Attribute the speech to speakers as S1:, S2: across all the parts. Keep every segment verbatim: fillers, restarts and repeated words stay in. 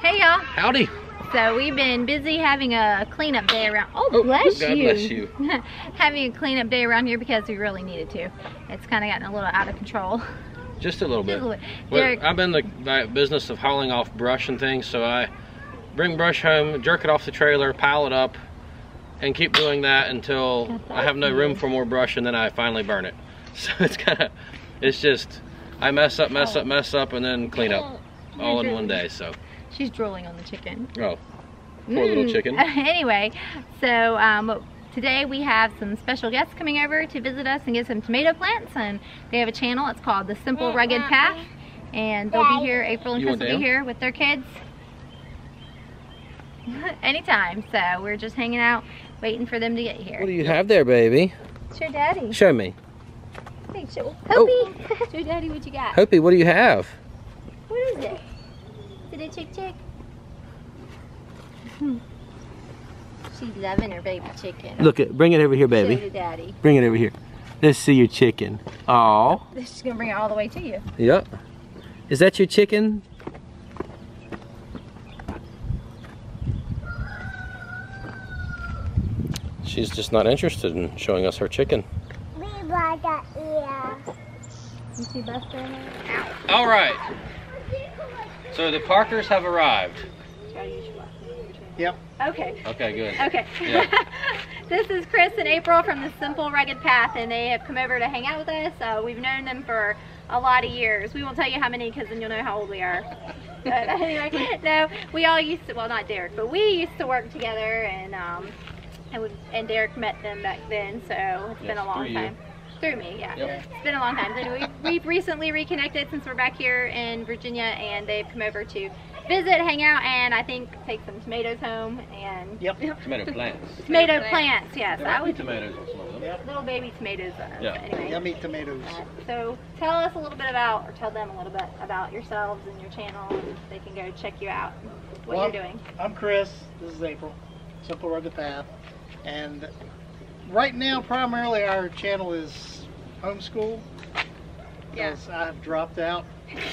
S1: Hey y'all.
S2: Howdy.
S1: So we've been busy having a cleanup day around. Oh,
S2: oh
S1: bless
S2: God
S1: you.
S2: bless you.
S1: Having a cleanup day around here because we really needed to. It's kind of gotten a little out of control.
S2: Just a little
S1: Just
S2: bit.
S1: a little bit.
S2: Well,
S1: Derek,
S2: I've been in the business of hauling off brush and things, so I bring brush home, jerk it off the trailer, pile it up, and keep doing that until I have no room for more brush, and then I finally burn it. So it's kind of, it's just, I mess up, mess up, mess up, and then clean up all in one day. So
S1: she's drooling on the chicken.
S2: Oh, poor little chicken.
S1: Anyway, so um, today we have some special guests coming over to visit us and get some tomato plants, and they have a channel. It's called The Simple Rugged Path, and they'll be here. April and
S2: You
S1: Chris
S2: want
S1: will be
S2: down?
S1: here with their kids anytime. So we're just hanging out, waiting for them to get here.
S2: What do you have there, baby?
S1: It's your daddy.
S2: Show me.
S1: Hey, show.
S2: Oh.
S1: Hopi. Show daddy what you got.
S2: Hopi, what do you have?
S1: What is it? Is it a chick chick? She's loving her baby chicken.
S2: Look it, bring it over here,
S1: Show
S2: baby.
S1: to daddy.
S2: Bring it over here. Let's see your chicken. Aw.
S1: She's gonna bring it all the way to you.
S2: Yep. Is that your chicken? She's just not interested in showing us her chicken.
S1: You see Buster?
S2: All right. So the Parkers have arrived.
S3: Yep.
S1: Okay.
S2: Okay, good.
S1: Okay.
S2: Yeah.
S1: This is Chris and April from The Simple Rugged Path, and they have come over to hang out with us. Uh, we've known them for a lot of years. We won't tell you how many because then you'll know how old we are. But anyway, no, we all used to, well, not Derek, but we used to work together, and um, and, we, and Derek met them back then, so it's
S2: Yes,
S1: been a long
S2: through you.
S1: time. Through me, yeah.
S2: Yep.
S1: It's been a long time. So we, we've recently reconnected since we're back here in Virginia, and they've come over to visit, hang out, and I think take some tomatoes home. And
S3: Yep.
S2: Tomato plants.
S1: tomato plants, yes.
S2: There
S1: I
S2: might be
S1: would
S2: tomatoes on some of them.
S3: Yep.
S1: little baby tomatoes. Uh,
S2: Yeah.
S1: Anyway.
S3: Yummy tomatoes.
S1: Uh, so tell us a little bit about, or tell them a little bit about yourselves and your channel, and they can go check you out, and what
S3: Well,
S1: you're doing.
S3: I'm Chris. This is April. Simple Rugged Path. And right now, primarily our channel is homeschool. Because I have dropped out.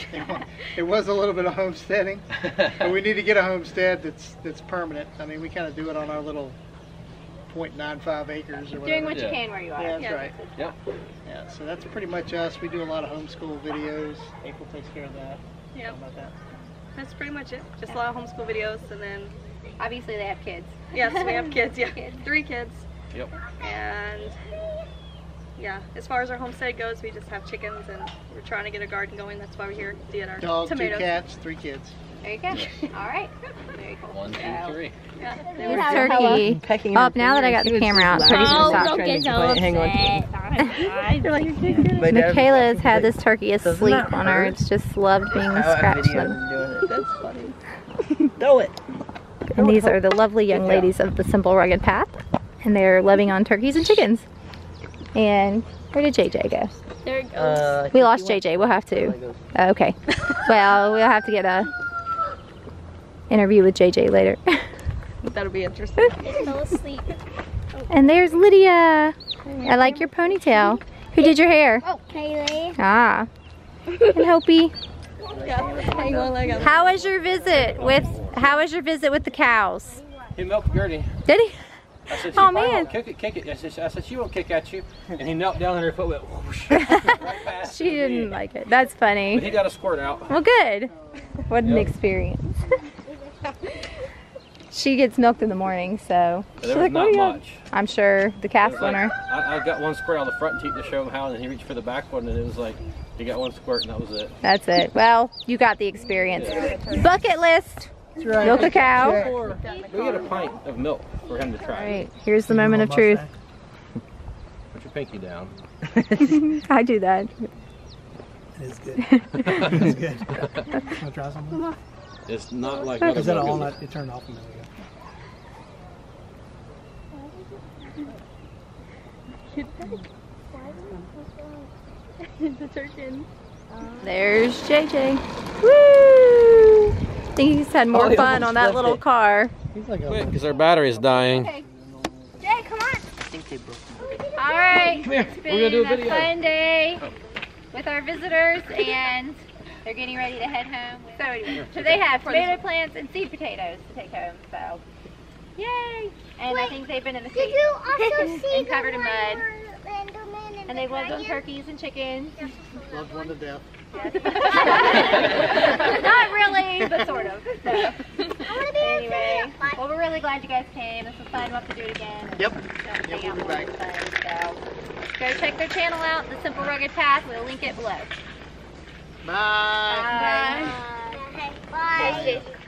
S3: It was a little bit of homesteading, but we need to get a homestead that's that's permanent. I mean, we kind of do it on our little point nine five acres or whatever.
S1: Doing what
S2: Yeah.
S1: you can where you are.
S3: Yeah, that's right.
S2: Yep.
S3: Yeah, so that's pretty much us. We do a lot of homeschool videos. April takes care of that.
S4: Yep.
S3: How about that?
S4: That's pretty much it. Just a lot of homeschool videos, and then
S1: Obviously they have kids.
S4: yes, we have kids. Yeah,
S1: Kids.
S4: three kids,
S2: Yep.
S4: and yeah. As far as our homestead goes, we just have chickens, and we're trying to get a garden going. That's why we're here to get our
S3: Dog,
S4: tomatoes.
S3: two cats, three kids.
S1: There you go. All right. Very cool.
S2: One, two,
S1: So,
S2: three.
S4: Yeah, they
S1: This
S4: were-
S1: turkey.
S5: Pecking
S1: Up now that I got the camera out, turkey's
S5: Oh,
S1: gonna stop.
S5: don't get so hang on.
S4: They're like,
S1: Michaela's had this turkey
S5: Doesn't
S1: asleep
S5: that
S1: on her.
S5: hurt?
S1: It's just loved being
S5: I have
S1: scratched.
S5: videos
S1: on.
S5: of doing it. That's funny. Throw it.
S1: And these are the lovely young
S5: Good job.
S1: ladies of The Simple Rugged Path. And they're loving on turkeys and chickens. And where did J J go?
S4: there it goes.
S5: Uh, I
S1: We
S5: think
S1: lost
S5: you
S1: J
S5: want-
S1: J. We'll have to.
S5: Like those.
S1: Okay. Well, we'll have to get a interview with J J later.
S4: That'll be interesting.
S1: Fell asleep. And there's Lydia. I like your ponytail. Who did your hair?
S6: Oh, Kaylee.
S1: Ah. And Hopi.
S4: Yeah, hang on, I got it.
S1: How was your visit with How was your visit with the cows?
S2: He milked Gertie.
S1: Did he?
S2: I said, she
S1: Oh,
S2: probably
S1: man.
S2: won't kick it, kick it. I said, I said, she won't kick at you. And he knelt down and her foot went whoosh, right past
S1: She
S2: the
S1: didn't
S2: knee.
S1: like it. That's
S2: But he
S1: funny.
S2: got a squirt out.
S1: Well, good. What an
S2: Yep.
S1: experience. She gets milked in the morning, so she's
S2: There was
S1: like, what
S2: not
S1: do you have?
S2: much.
S1: I'm sure the calf
S2: It was like,
S1: winner.
S2: I, I got one squirt out of the front teeth to show him how, and then he reached for the back one, and it was like, he got one squirt, and that was it.
S1: That's it. Well, you got the experience. Bucket list. Milk a cow.
S2: We get a pint of milk for him to try.
S1: All right, here's the moment of truth.
S2: Put your pinky down.
S1: I do that.
S3: It is good. It is good. Want to try something?
S2: It's not like
S3: Is that
S2: other
S3: all
S2: milk,
S3: night? It turned off a minute ago.
S4: The turkey.
S1: There's J J. Woo! I think he's had more
S5: Oh, he
S1: fun
S5: almost
S1: on that
S5: left
S1: little
S5: it.
S1: car.
S3: He's like
S2: Quick,
S3: a
S2: because our battery's dying.
S1: Okay. Jay, come on.
S5: I think they broke them.
S1: All right.
S2: Come here.
S1: It's
S2: We're gonna do a
S1: been
S2: video.
S1: fun day with our visitors, and They're getting ready to head home. So anyway, so they have tomato plants and seed potatoes to take home. So, yay! And Wait, I think they've been in the
S6: Did you also see
S1: and covered in mud.
S6: And,
S1: and they've lived on turkeys and chickens.
S3: Loved one to death.
S1: Yes. Not really, but sort of. So. Anyway, well, we're really glad you guys came. This was fun. We'll have to do it again.
S3: Yep.
S1: So
S3: Yep, we'll be back.
S1: Fun, so. Go check their channel out, The Simple Rugged Path. We'll link it below.
S3: Bye.
S1: Bye.
S6: Bye. Bye. Bye.